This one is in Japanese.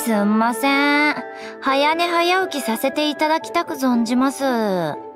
すんません。早寝早起きさせていただきたく存じます。